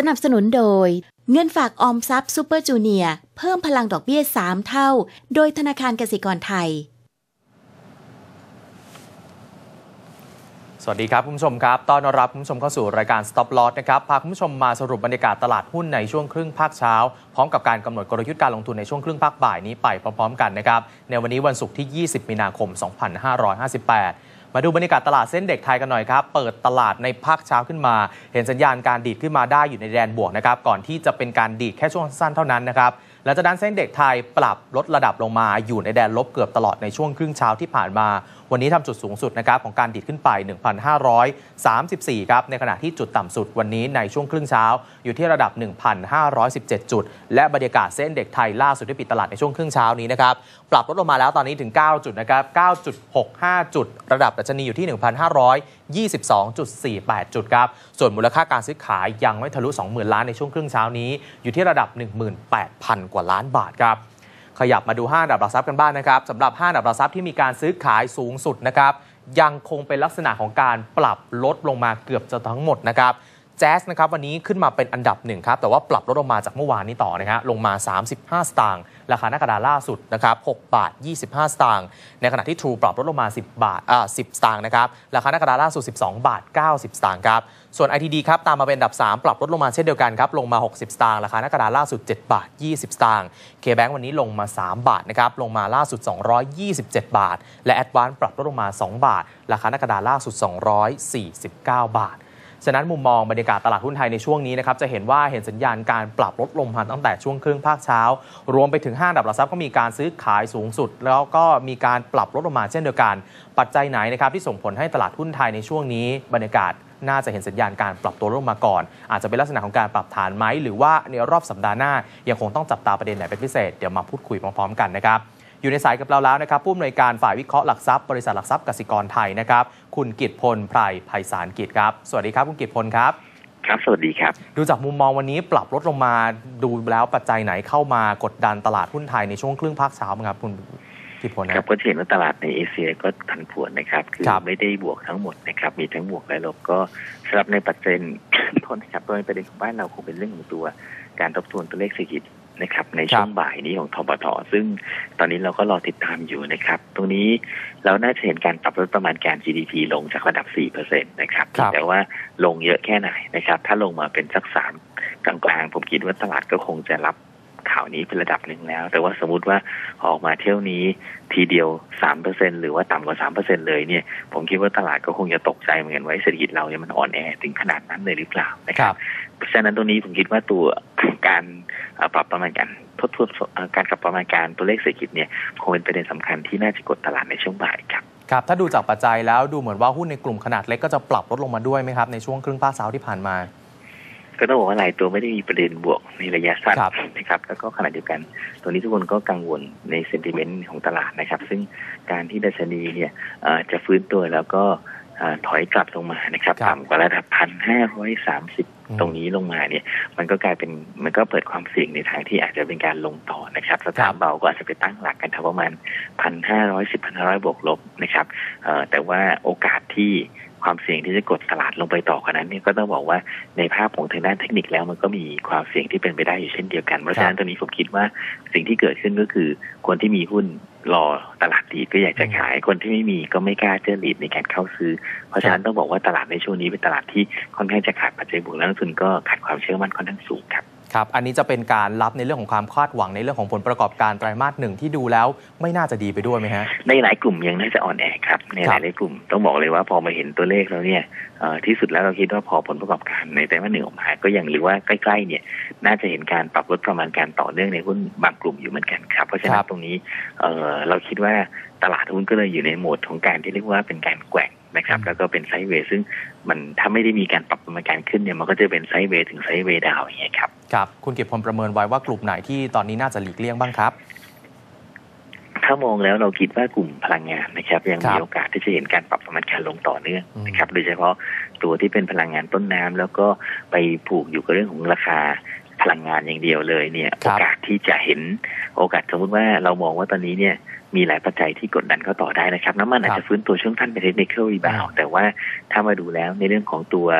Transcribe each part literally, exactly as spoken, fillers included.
สนับสนุนโดยเงินฝากออมทรัพย์ซูเปอร์จูเนียร์เพิ่มพลังดอกเบี้ยสามเท่าโดยธนาคารกสิกรไทยสวัสดีครับคุณผู้ชมครับต้อนรับคุณผู้ชมเข้าสู่รายการ Stop Loss นะครับพาคุณผู้ชมมาสรุปบรรยากาศตลาดหุ้นในช่วงครึ่งภาคเช้าพร้อมกับการกำหนดกลยุทธ์การลงทุนในช่วงครึ่งภาคบ่ายนี้ไปพร้อมๆกันนะครับในวันนี้วันศุกร์ที่ยี่สิบมีนาคมสองพันห้าร้อยห้าสิบแปดมาดูบรรยากาศตลาดเส้นเด็กไทยกันหน่อยครับเปิดตลาดในภาคเช้าขึ้นมาเห็นสัญญาณการดีดขึ้นมาได้อยู่ในแดนบวกนะครับก่อนที่จะเป็นการดีดแค่ช่วงสั้นเท่านั้นนะครับหลังจากนั้นเส้นเด็กไทยปรับลดระดับลงมาอยู่ในแดนลบเกือบตลอดในช่วงครึ่งเช้าที่ผ่านมาวันนี้ทำจุดสูงสุดนะครับของการดีดขึ้นไป หนึ่งพันห้าร้อยสามสิบสี่ ครับในขณะที่จุดต่ำสุดวันนี้ในช่วงครึ่งเช้าอยู่ที่ระดับ หนึ่งพันห้าร้อยสิบเจ็ด จุดและบรรยากาศเส้นเด็กไทยล่าสุดที่ปิดตลาดในช่วงครึ่งเช้านี้นะครับปรับลดลงมาแล้วตอนนี้ถึงเก้าจุดนะครับ เก้าจุดหกห้า จุดระดับดัชนีอยู่ที่ หนึ่งพันห้าร้อยยี่สิบสองจุดสี่แปด จุดครับส่วนมูลค่าการซื้อขายยังไม่ทะลุ สองหมื่น ล้านในช่วงครึ่งเช้านี้อยู่ที่ระดับ หนึ่งหมื่นแปดพัน กว่าล้านบาทครับขยับมาดูห้าอันดับหลักทรัพย์กันบ้าง น, นะครับสำหรับห้าอันดับหลักทรัพย์ที่มีการซื้อขายสูงสุดนะครับยังคงเป็นลักษณะของการปรับลดลงมาเกือบจะทั้งหมดนะครับแจ๊สนะครับวันนี้ขึ้นมาเป็นอันดับหนึ่งครับแต่ว่าปรับลดลงมาจากเมื่อวานนี้ต่อนะฮะลงมาสามสิบห้าสตางค์ราคาหน้ากระดาษล่าสุดนะครับหกบาทยี่สิบห้าสตางค์ในขณะที่ True ปรับลดลงมาสิบบาทอ่าสิบสตางค์นะครับราคาหน้ากระดาษล่าสุดสิบสองบาทเก้าสิบสตางค์ครับส่วน ไอ ที ดี ครับตามมาเป็นอันดับสามปรับลดลงมาเช่นเดียวกันครับลงมาหกสิบสตางค์ราคาหน้ากระดาษล่าสุดเจ็ดบาทยี่สิบสตางค์ K-Bank วันนี้ลงมาสามบาทนะครับลงมาล่าสุดสองร้อยยี่สิบเจ็ดบาทและ Advance ปรับลดลงมาสองบาทราคาหน้ากระดาษล่าสุดสองร้อยสี่สิบเก้าบาทฉะนั้นมุมมองบรรยากาศตลาดหุ้นไทยในช่วงนี้นะครับจะเห็นว่าเห็นสัญญาณการปรับลดลงมาตั้งแต่ช่วงครึ่งภาคเช้ารวมไปถึงห้างอันดับหลักทรัพย์ก็มีการซื้อขายสูงสุดแล้วก็มีการปรับลดลงมาเช่นเดียวกันปัจจัยไหนนะครับที่ส่งผลให้ตลาดหุ้นไทยในช่วงนี้บรรยากาศน่าจะเห็นสัญญาณการปรับตัวลงมาก่อนอาจจะเป็นลักษณะของการปรับฐานไหมหรือว่าในรอบสัปดาห์หน้ายังคงต้องจับตาประเด็นไหนเป็นพิเศษเดี๋ยวมาพูดคุยพร้อมๆกันนะครับอยู่ในสายกับเราแล้วนะครับผู้อำนวยการฝ่ายวิเคราะห์หลักทรัพย์บริษัทหลักทรัพย์กสิกรไทยนะครับคุณกิตพลไพรไพศาลกิจครับสวัสดีครับคุณกิตพลครับครับสวัสดีครับดูจากมุมมองวันนี้ปรับลดลงมาดูแล้วปัจจัยไหนเข้ามากดดันตลาดหุ้นไทยในช่วงครึ่งภาคเช้าครับคุณกิตพลครับก็เห็นว่าตลาดในเอเชียก็ผันผวนนะครับคือไม่ได้บวกทั้งหมดนะครับมีทั้งบวกและลบก็สำหรับในปัจจัยต้นนะครับโดยประเด็นของบ้านเราคงเป็นเรื่องของตัวการทบทวนตัวเลขเศรษฐกิจนะครับในช่วงบ่ายนี้ของธปท.ซึ่งตอนนี้เราก็รอติดตามอยู่นะครับตรงนี้เราน่าจะเห็นการปรับลดประมาณการ จี ดี พี ลงจากระดับ สี่เปอร์เซ็นต์ นะครับแต่ว่าลงเยอะแค่ไหนนะครับถ้าลงมาเป็นสักสามกลางๆผมคิดว่าตลาดก็คงจะรับข่าวนี้เป็นระดับหนึ่งแล้วแต่ว่าสมมุติว่าออกมาเที่ยวนี้ทีเดียว สามเปอร์เซ็นต์ หรือว่าต่ำกว่า สามเปอร์เซ็นต์ เลยเนี่ยผมคิดว่าตลาดก็คงจะตกใจเหมือนกันว่าเศรษฐกิจเราเนี่ยมันอ่อนแอถึงขนาดนั้นเลยหรือเปล่านะครับเพราะฉะนั้นตรงนี้ผมคิดว่าตัวการปรับประมาณการทดทวนการปรับประมาณการตัวเลขเศรษฐกิจเนี่ยคงเป็นประเด็นสำคัญที่น่าจะกดตลาดในช่วงบ่ายครับครับถ้าดูจากปัจจัยแล้วดูเหมือนว่าหุ้นในกลุ่มขนาดเล็กก็จะปรับลดลงมาด้วยไหมครับในช่วงครึ่งภาคเช้าที่ผ่านมาก็ต้องบอกว่าหลายตัวไม่ได้มีประเด็นบวกในระยะสั้นนะครับแล้วก็ขณะเดียวกันตัวนี้ทุกคนก็กังวลในเซนติเมนต์ของตลาดนะครับซึ่งการที่ดัชนีเนี่ยจะฟื้นตัวแล้วก็ถอยกลับลงมานะครับต่ำกว่าระดับ หนึ่งพันห้าร้อยสามสิบ ตรงนี้ลงมาเนี่ยมันก็กลายเป็นมันก็เปิดความเสี่ยงในทางที่อาจจะเป็นการลงต่อนะครับสถานเบาก็อาจจะไปตั้งหลักกันประมาณ หนึ่งพันห้าร้อยสิบ หนึ่งพันห้าร้อย บวกลบนะครับแต่ว่าโอกาสที่ความเสี่ยงที่จะกดตลาดลงไปต่อกว่านั้นเนี่ยก็ต้องบอกว่าในภาพของทางด้านเทคนิคแล้วมันก็มีความเสี่ยงที่เป็นไปได้อยู่เช่นเดียวกันเพราะฉะนั้นตอนนี้ผมคิดว่าสิ่งที่เกิดขึ้นก็คือคนที่มีหุ้นรอตลาดดีก็อยากจะขายคนที่ไม่มีก็ไม่กล้าเจอหลีดในการเข้าซื้อเพราะฉะนั้นต้องบอกว่าตลาดในช่วงนี้เป็นตลาดที่ค่อนข้างจะขาดปัจจัยบวกและนักลงทุนก็ขาดความเชื่อมั่นค่อนข้างสูงครับครับอันนี้จะเป็นการรับในเรื่องของความคาดหวังในเรื่องของผลประกอบการไตรมาสหนึ่งที่ดูแล้วไม่น่าจะดีไปด้วยไหมฮะในหลายกลุ่มยังน่าจะอ่อนแอครับในหลายหลายกลุ่มต้องบอกเลยว่าพอมาเห็นตัวเลขแล้วเนี่ยที่สุดแล้วเราคิดว่าพอผลประกอบการในไตรมาสหนึ่งออกมาก็ยังหรือว่าใกล้ๆเนี่ยน่าจะเห็นการปรับลดประมาณการต่อเนื่องในหุ้นบางกลุ่มอยู่เหมือนกันครับเพราะฉะนั้นตรงนี้เราคิดว่าตลาดหุ้นก็เลยอยู่ในโหมดของการที่เรียกว่าเป็นการแกว่งนะครับแล้วก็เป็นไซด์เวย์ซึ่งมันถ้าไม่ได้มีการปรับประมาณการขึ้นเนี่ยมันก็จะเป็นไซด์เวย์ถึงไซด์เวย์ดาวอย่างเงี้ยครับครับคุณกิตพลประเมินไว้ว่ากลุ่มไหนที่ตอนนี้น่าจะหลีกเลี่ยงบ้างครับถ้ามองแล้วเราคิดว่ากลุ่มพลังงานนะครับยังมีโอกาสที่จะเห็นการปรับประมาณการลงต่อเนื่องนะครับโดยเฉพาะตัวที่เป็นพลังงานต้นน้ำแล้วก็ไปผูกอยู่กับเรื่องของราคาพลังงานอย่างเดียวเลยเนี่ยโอกาสที่จะเห็นโอกาสสมมติว่าเรามองว่าตอนนี้เนี่ยมีหลายปัจจัยที่กดดันเข้าต่อได้นะครับน้ำมันอาจจะฟื้นตัวช่วงสั้นเป็นเทคนิคอลรีบาวด์แต่ว่าถ้ามาดูแล้วในเรื่องของตัว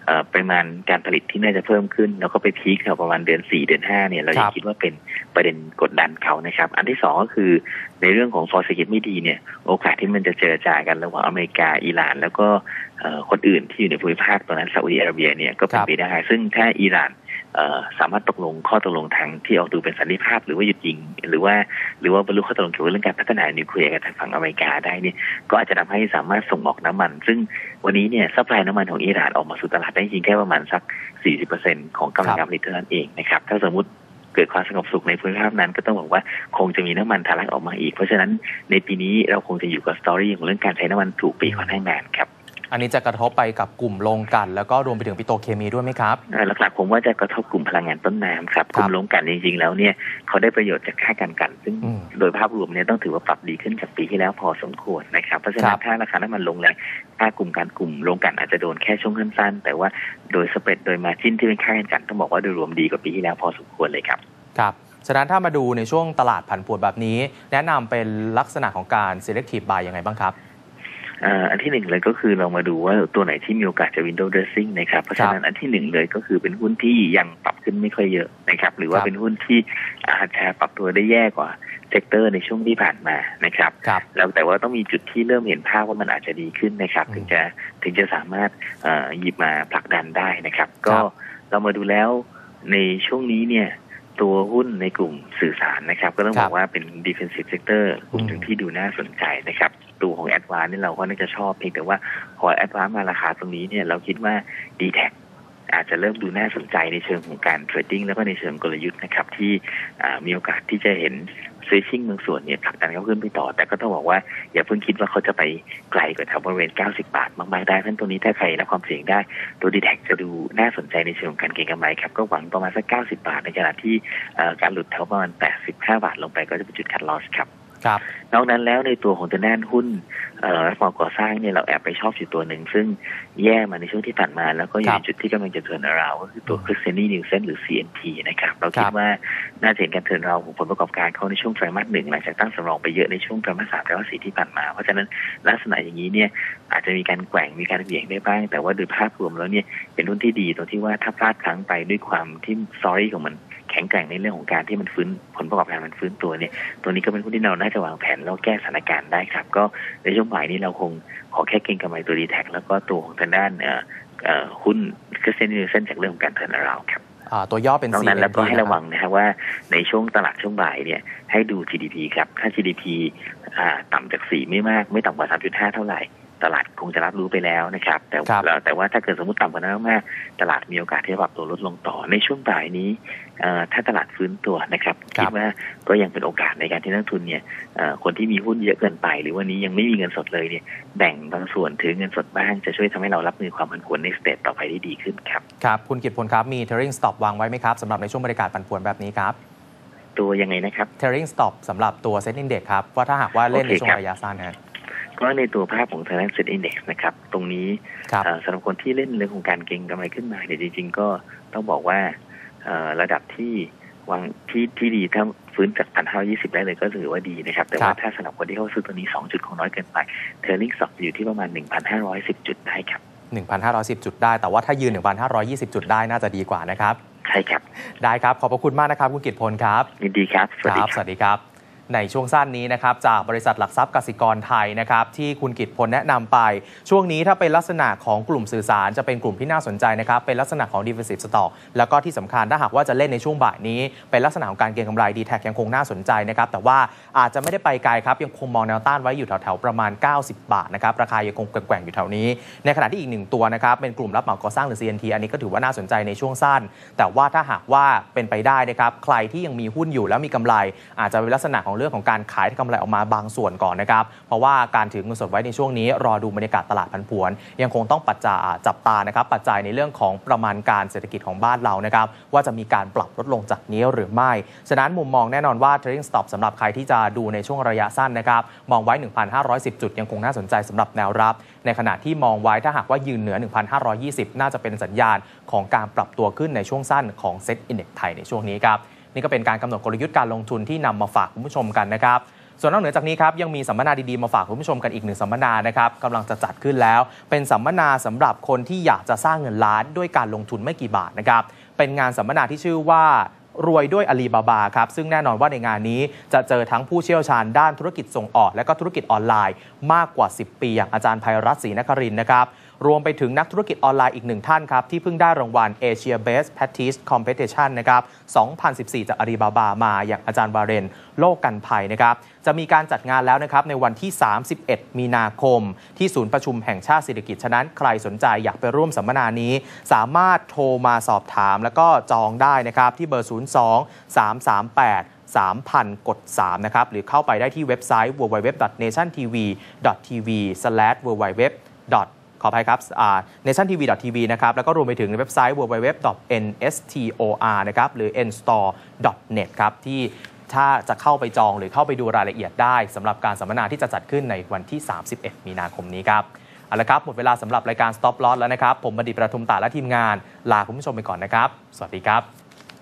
ปริมาณการผลิตที่น่าจะเพิ่มขึ้นแล้วก็ไปพีคแถวประมาณเดือนสี่เดือนห้าเนี่ยเรายังคิดว่าเป็นประเด็นกดดันเขานะครับอันที่สองก็คือในเรื่องของฟอร์เซกิตไม่ดีเนี่ยโอกาสที่มันจะเจรจากันระหว่างอเมริกาอิหร่านแล้วก็คนอื่นที่อยู่ในภูมิภาคตอนนั้นซาอุดิอาระเบียเนี่ยก็เป็นไปได้ซึ่งถ้าอิหร่านสามารถตกลงข้อตกลงทางที่ออกดูเป็นสันติภาพหรือว่าหยุดยิงหรือว่าหรือว่าบรรลุข้อตกลงเกี่ยวกับเรื่องการพัฒนานิวเคลียร์กับทางฝั่งอเมริกาได้เนี่ยก็อาจจะทำให้สามารถส่งออกน้ำมันซึ่งวันนี้เนี่ยซัพพลายน้ำมันของอิหร่านออกมาสู่ตลาดได้จริงแค่ประมาณสัก สี่สิบเปอร์เซ็นต์ ของกำลังการผลิตเท่านั้นเองนะครับถ้าสมมติเกิดความสงบสุขในภูมิภาคนั้นก็ต้องบอกว่าคงจะมีน้ำมันทะลักออกมาอีกเพราะฉะนั้นในปีนี้เราคงจะอยู่กับสตอรี่ของเรื่องการใช้น้ำมันถูกปีค่อนข้างนานครับอันนี้จะกระทบไปกับกลุ่มโรงกลั่นแล้วก็รวมไปถึงปิโตรเคมีด้วยไหมครับหลักๆผมว่าจะกระทบกลุ่มพลังงานต้นน้ำครับกลุ่มโรงกลั่นจริงๆแล้วเนี่ยเขาได้ประโยชน์จากค่าการกลั่นซึ่งโดยภาพรวมเนี่ยต้องถือว่าปรับดีขึ้นจากปีที่แล้วพอสมควรนะครับเพราะฉะนั้นถ้าราคาน้ำมันลงแรงค่ากลุ่มการกลุ่มโรงกลั่นอาจจะโดนแค่ช่วงสั้นๆแต่ว่าโดยสเปรดโดยมาร์จิ้นที่เป็นค่าการกลั่นต้องบอกว่าโดยรวมดีกว่าปีที่แล้วพอสมควรเลยครับครับฉะนั้นถ้ามาดูในช่วงตลาดผันผวนแบบนี้แนะนำเป็นลักษณะของการ selective buy ยังไงบ้างครับอันที่หนึ่งเลยก็คือเรามาดูว่าตัวไหนที่มีโอกาสจะ window dressing นะครับเพราะฉะนั้นอันที่หนึ่งเลยก็คือเป็นหุ้นที่ยังปรับขึ้นไม่ค่อยเยอะนะครับหรือว่าเป็นหุ้นที่อาจจะปรับตัวได้แย่กว่าเซกเตอร์ในช่วงที่ผ่านมานะครับแล้วแต่ว่าต้องมีจุดที่เริ่มเห็นภาพว่ามันอาจจะดีขึ้นนะครับถึงจะถึงจะสามารถหยิบมาผลักดันได้นะครับก็เรามาดูแล้วในช่วงนี้เนี่ยตัวหุ้นในกลุ่มสื่อสารนะครับก็ต้องบอกว่าเป็น defensive sector กลุ่มหนึ่งที่ดูน่าสนใจนะครับตัวของ Advance นี่เราก็น่าจะชอบเพียงแต่ว่าพอ Advance มาราคาตรงนี้เนี่ยเราคิดว่า ดี แท็ก อาจจะเริ่มดูน่าสนใจในเชิงของการเทรดดิ้งแล้วก็ในเชิงกลยุทธ์นะครับที่มีโอกาสที่จะเห็นswitching บางส่วนเนี่ยผลักดันเขาขึ้นไปต่อแต่ก็ต้องบอกว่าอย่าเพิ่งคิดว่าเขาจะไปไกลกว่าแถวบริเวณเก้าสิบบาทมากๆได้เพราะตัวนี้ถ้าใครรับความเสี่ยงได้ตัว ดี แท็ก จะดูน่าสนใจในเชิงของการเก็งกำไรครับก็หวังประมาณสักเก้าสิบบาทในขณะที่การหลุดแถวประมาณแปดสิบห้าบาทลงไปก็จะเป็นจุดคัทลอสครับนอกนั้นแล้วในตัวของตัวด้านหุ้นรับเหมาก่อสร้างเนี่ยเราแอบไปชอบอยู่ตัวหนึ่งซึ่งแย่มาในช่วงที่ผ่านมาแล้วก็อยู่ในจุดที่กำลังจะเทิร์นอราวด์ก็คือตัว Christensen Nielsen หรือ ซี เอ็น ที นะครับเราคิดว่าน่าจะเห็นการเทิร์นอราวด์ของผลประกอบการเขาในช่วงไตรมาสหนึ่งหลังจากตั้งสำรองไปเยอะในช่วงไตรมาสสามไตรมาสสี่ที่ผ่านมาเพราะฉะนั้นลักษณะอย่างนี้เนี่ยอาจจะมีการแกว่งมีการเบี่ยงได้บ้างแต่ว่าโดยภาพรวมแล้วเนี่ยเป็นหุ้นที่ดีตรงที่ว่าถ้าพลาดครั้งไปด้วยความที่ story ของมันแข็งแกร่งในเรื่องของการที่มันฟื้นผลประกอบการมันฟื้นตัวเนี่ยตัวนี้ก็เป็นหุ้นที่เราน่าจะวางแผนแล้วแก้สถานการณ์ได้ครับก็ในช่วงบ่ายนี้เราคงขอแค่เก็งกำไรตัว ดี แท็ก แล้วก็ตัวของทางด้านหุ้นก็เส้นเส้นจากเรื่องของการเทิร์นอราวด์ครับตัวย่อเป็นซี เอ็น ที แล้วก็ให้ระวังนะครับว่าในช่วงตลาดช่วงบ่ายเนี่ยให้ดู จี ดี พี ครับถ้า จี ดี พี ต่ำจากสี่ไม่มากไม่ต่ำกว่า สามจุดห้า เท่าไหร่ตลาดคงจะรับรู้ไปแล้วนะครับแต่แต่ว่าถ้าเกิดสมมติต่ำกว่านั้นมากตลาดมีโอกาสที่จะปรับตัวลดลงต่อในช่วงบ่ายนี้ถ้าตลาดฟื้นตัวนะครับคิดว่าก็ยังเป็นโอกาสในการที่นักทุนเนี่ยคนที่มีหุ้นเยอะเกินไปหรือวันนี้ยังไม่มีเงินสดเลยเนี่ยแบ่งบางส่วนถือเงินสดบ้างจะช่วยทำให้เรารับมือความผันผวนในสเตจต่อไปได้ดีขึ้นครับครับคุณกิตพลครับมี trailing stop วางไว้ไหมครับสำหรับในช่วงบรรยากาศผันผวนแบบนี้ครับตัวยังไงนะครับ trailing stop สำหรับตัว Set Index ครับว่าถ้าหากว่าเล่นในช่วงระยะสั้นนะก็ในตัวภาพของ Thailand Set Index นะครับตรงนี้สำหรับคนที่เล่นเรื่องของการเก็งกำไรขึ้นมาเนี่ยจริงๆก็ต้องบอกว่าระดับที่วางที่ที่ดีถ้าฟื้นจาก หนึ่งพันห้าร้อยยี่สิบ ได้เลยก็ถือว่าดีนะครับแต่ว่าถ้าสำหรับคนที่เข้าซื้อตัวนี้สองจุดของน้อยเกินไป Trailing Stop อยู่ที่ประมาณ หนึ่งพันห้าร้อยสิบ จุดได้ครับหนึ่งพันห้าร้อยสิบ จุดได้แต่ว่าถ้ายืน หนึ่งพันห้าร้อยยี่สิบ จุดได้น่าจะดีกว่านะครับใช่ครับได้ครับขอบพระคุณมากนะครับคุณกิตพลครับยินดีครับสวัสดีครับสวัสดีครับในช่วงสั้นนี้นะครับจากบริษัทหลักทรัพย์กสิกรไทยนะครับที่คุณกิตพลแนะนำไปช่วงนี้ถ้าเป็นลักษณะของกลุ่มสื่อสารจะเป็นกลุ่มที่น่าสนใจนะครับเป็นลักษณะของ defensive stock แล้วก็ที่สำคัญถ้าหากว่าจะเล่นในช่วงบ่ายนี้เป็นลักษณะของการเก็งกำไร ดี แท็ก ยังคงน่าสนใจนะครับแต่ว่าอาจจะไม่ได้ไปไกลครับยังคงมองแนวต้านไว้อยู่แถวๆประมาณเก้าสิบบาทนะครับราคายังคงแกว่งอยู่แถวนี้ในขณะที่อีกหนึ่งตัวนะครับเป็นกลุ่มรับเหมาก่อสร้างหรือ ซี เอ็น ที อันนี้ก็ถือว่าน่าสนใจในช่วงสั้นแต่ว่าถ้าหากว่าเป็นไปได้นะครับใครที่ยังมีหุ้นอยู่แล้วมีกำไรอาจจะเป็นลักษณะของเรื่องของการขายกำไรออกมาบางส่วนก่อนนะครับเพราะว่าการถือเงินสดไว้ในช่วงนี้รอดูบรรยากาศตลาดผันผวนยังคงต้องปัจจัยจับตานะครับปัจจัยในเรื่องของประมาณการเศรษฐกิจของบ้านเรานะครับว่าจะมีการปรับลดลงจากนี้หรือไม่ฉะนั้นมุมมองแน่นอนว่า Trading Stop สำหรับใครที่จะดูในช่วงระยะสั้นนะครับมองไว้ หนึ่งพันห้าร้อยสิบ จุดยังคงน่าสนใจสำหรับแนวรับในขณะที่มองไว้ถ้าหากว่ายืนเหนือ หนึ่งพันห้าร้อยยี่สิบ น่าจะเป็นสัญญาณของการปรับตัวขึ้นในช่วงสั้นของ Set Index ไทยในช่วงนี้ครับนี่ก็เป็นการกำหนดกลยุทธ์การลงทุนที่นำมาฝากคุณผู้ชมกันนะครับส่วนนอกเหนือจากนี้ครับยังมีสัมมนาดีๆมาฝากคุณผู้ชมกันอีกหนึ่งสัมมนานะครับกำลังจะจัดขึ้นแล้วเป็นสัมมนาสำหรับคนที่อยากจะสร้างเงินล้านด้วยการลงทุนไม่กี่บาทนะครับเป็นงานสัมมนาที่ชื่อว่ารวยด้วยอาลีบาบาครับซึ่งแน่นอนว่าในงานนี้จะเจอทั้งผู้เชี่ยวชาญด้านธุรกิจส่งออกและก็ธุรกิจออนไลน์มากกว่าสิบปีอย่างอาจารย์ไพรัตน์ศรีนครินทร์นะครับรวมไปถึงนักธุรกิจออนไลน์อีกหนึ่งท่านครับที่เพิ่งได้รางวัล Asia Best Practice Competition นะครับสองพันสิบสี่จากอาลีบาบามาอย่างอาจารย์บาเรนโลกกันภัยนะครับจะมีการจัดงานแล้วนะครับในวันที่สามสิบเอ็ดมีนาคมที่ศูนย์ประชุมแห่งชาติสิริกิติ์ฉะนั้นใครสนใจอยากไปร่วมสัมมนานี้สามารถโทรมาสอบถามแล้วก็จองได้นะครับที่เบอร์ศูนย์ สอง สาม สาม แปด สาม ศูนย์ ศูนย์ กดสามนะครับหรือเข้าไปได้ที่เว็บไซต์ ดับเบิลยู ดับเบิลยู ดับเบิลยู ดอท เนชั่น ที วี ดอท ที วี สแลช ดับเบิลยู ดับเบิลยู ดับเบิลยู ดอท ขออภัยครับ เนชั่น ที วี ดอท ที วี นะครับแล้วก็รวมไปถึงเว็บไซต์ ดับเบิลยู ดับเบิลยู ดับเบิลยู ดอท เอ็น เอส ที โอ อาร์ นะครับหรือ เอ็น สตอร์ ดอท เน็ต ครับที่ถ้าจะเข้าไปจองหรือเข้าไปดูรายละเอียดได้สำหรับการสัมมนาที่จะจัดขึ้นในวันที่สามสิบเอ็ดมีนาคมนี้ครับเอาละครับหมดเวลาสำหรับรายการ Stop Loss แล้วนะครับผมบัณฑิตประทุมตาและทีมงานลาคุณผู้ชมไปก่อนนะครับสวัสดีครับ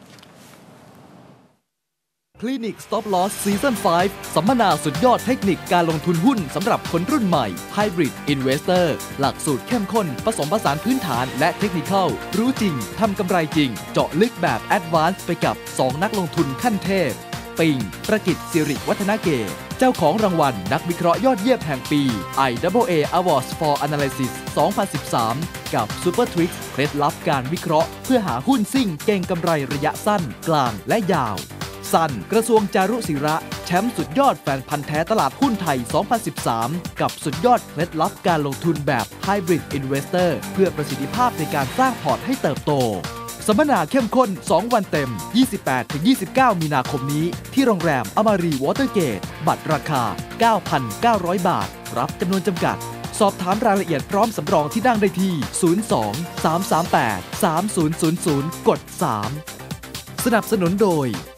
คลินิก Stop Loss Season ไฟว์ สัมมนาสุดยอดเทคนิคการลงทุนหุ้นสำหรับคนรุ่นใหม่ Hybrid Investor หลักสูตรเข้มข้นผสมผสานพื้นฐานและเทคนิครู้จริงทำกำไรจริงเจาะลึกแบบ Advanced ไปกับสองนักลงทุนขั้นเทพปิงประกิตสิริวัฒนเกตเจ้าของรางวัลนักวิเคราะห์ยอดเยี่ยมแห่งปี ไอ ดับเบิลยู เอ Awards for Analysis สองพันสิบสาม กับ Super Tricks เคล็ดลับการวิเคราะห์เพื่อหาหุ้นซิ่งเก่งกำไรระยะสั้นกลางและยาวซันกระทรวงจารุศิระแชมป์สุดยอดแฟนพันธ์แท้ตลาดหุ้นไทย สองพันสิบสาม กับสุดยอดเคล็ดลับการลงทุนแบบ Hybrid Investor เพื่อประสิทธิภาพในการสร้างพอร์ตให้เติบโตสัมมนาเข้มข้นสองวันเต็ม ยี่สิบแปดถึงยี่สิบเก้า มีนาคมนี้ที่โรงแรมอมารีวอเตอร์เกตบัตรราคา เก้าพันเก้าร้อย บาทรับจำนวนจำกัดสอบถามรายละเอียดพร้อมสำรองที่นั่งได้ที่ ศูนย์ สอง สาม สาม แปด สาม ศูนย์ ศูนย์ ศูนย์ กด สาม สนับสนุนโดย